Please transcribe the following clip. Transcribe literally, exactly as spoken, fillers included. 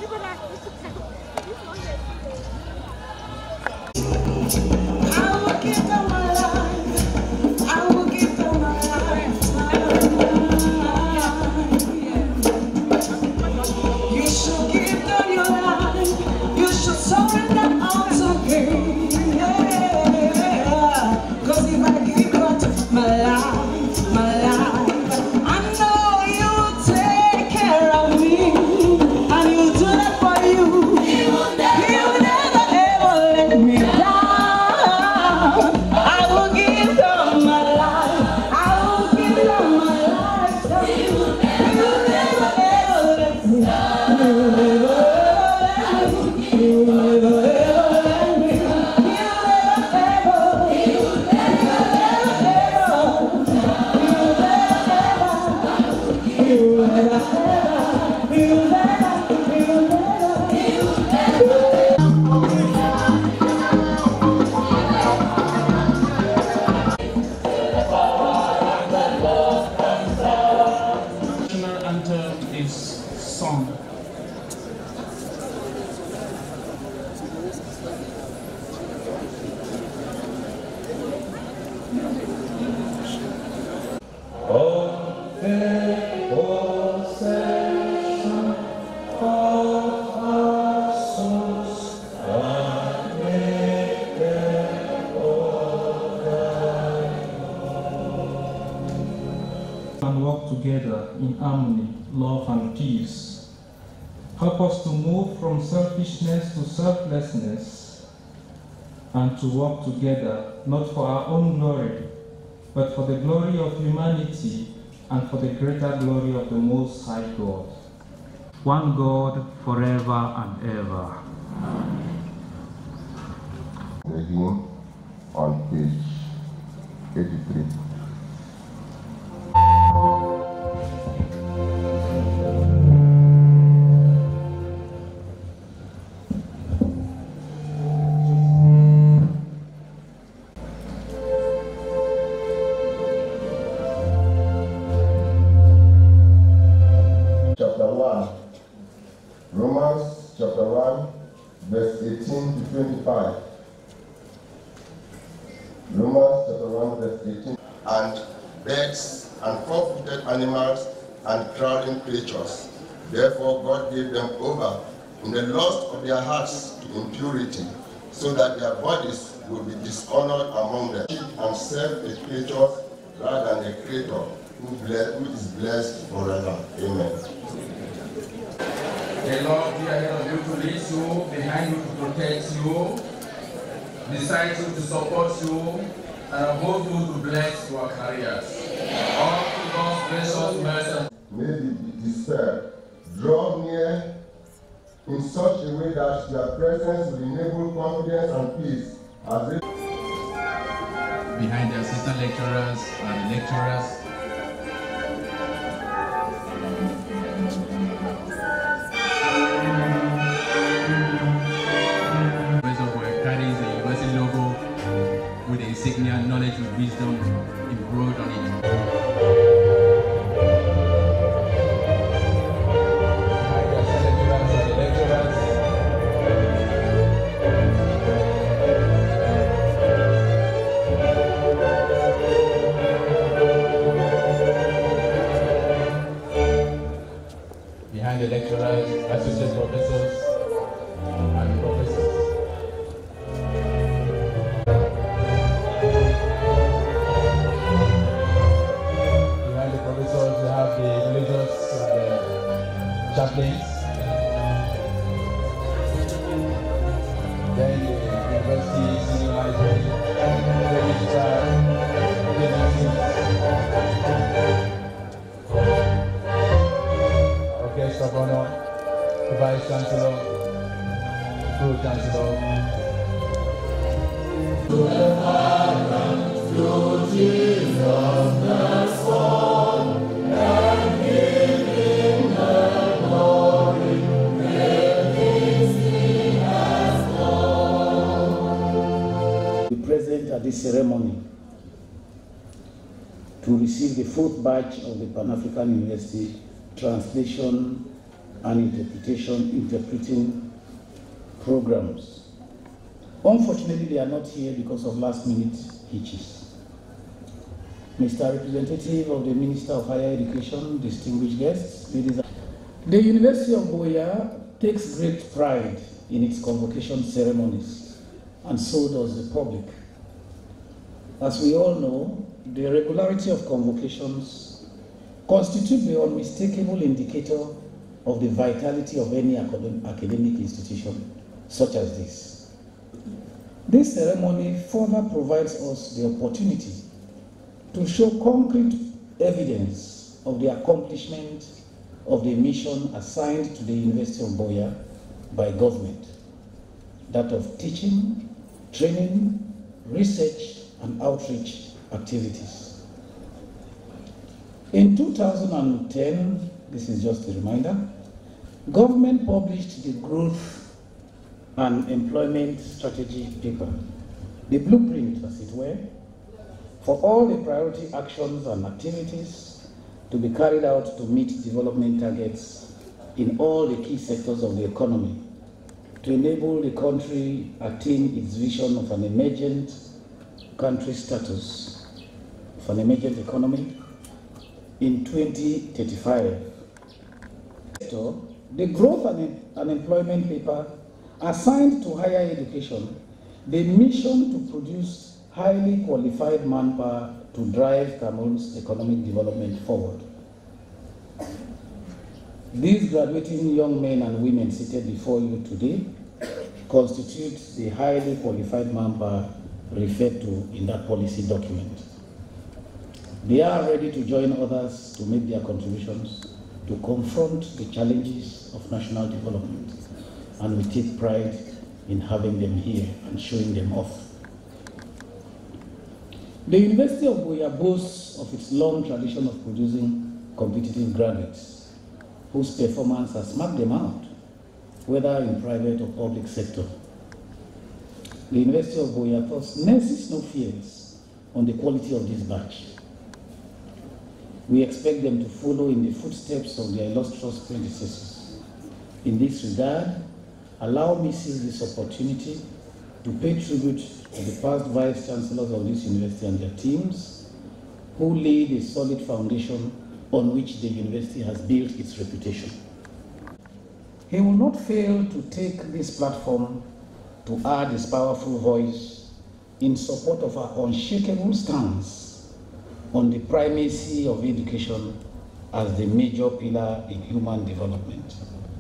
Together in harmony, love and peace. Help us to move from selfishness to selflessness and to work together not for our own glory, but for the glory of humanity and for the greater glory of the Most High God. One God forever and ever. The hymn on page eighty-three. Romans chapter one, verse eighteen to twenty-five. Romans chapter one, verse eighteen. And birds and four-footed animals and crawling creatures. Therefore God gave them over in the lust of their hearts to impurity, so that their bodies will be dishonored among them. And serve the creatures rather than the Creator, who, bless, who is blessed forever. Amen. The Lord be ahead of you to lead you, behind you to protect you, beside you to support you, and above you to bless your careers. All to God's gracious mercy. May the despair draw near in such a way that your presence will enable confidence and peace as they behind the assistant lecturers and the lecturers. Carries the university logo with the insignia knowledge and wisdom embroidered on it. Behind the lecturers, associate professors, and professors. Chaplains, then the University Senior Library, the registrar, Orchestra of Honor, the Vice Chancellor, Pro Chancellor. To the Father, through Jesus the Son, and giving the glory, the things He has done. Be present at this ceremony to receive the fourth batch of the Pan-African University Translation and interpretation, interpreting programs. Unfortunately, they are not here because of last-minute hitches. Mister Representative of the Minister of Higher Education, distinguished guests, ladies and the University of Buea takes great pride in its convocation ceremonies, and so does the public. As we all know, the regularity of convocations constitute the unmistakable indicator of the vitality of any academic institution such as this. This ceremony further provides us the opportunity to show concrete evidence of the accomplishment of the mission assigned to the University of Buea by government, that of teaching, training, research, and outreach activities. In two thousand ten, this is just a reminder, government published the Growth and Employment Strategy paper, the blueprint, as it were, for all the priority actions and activities to be carried out to meet development targets in all the key sectors of the economy to enable the country attain its vision of an emergent country status, of an emergent economy in twenty thirty-five. The Growth and Employment paper assigned to higher education the mission to produce highly qualified manpower to drive Cameroon's economic development forward. These graduating young men and women seated before you today constitute the highly qualified manpower referred to in that policy document. They are ready to join others to make their contributions to confront the challenges of national development, and we take pride in having them here and showing them off. The University of Buea boasts of its long tradition of producing competitive graduates whose performance has marked them out, whether in private or public sector. The University of Buea thus nurses no fears on the quality of this batch. We expect them to follow in the footsteps of their illustrious predecessors. In this regard, allow me to seize this opportunity to pay tribute to the past vice chancellors of this university and their teams, who laid a solid foundation on which the university has built its reputation. He will not fail to take this platform to add his powerful voice in support of our unshakable stance on the primacy of education as the major pillar in human development.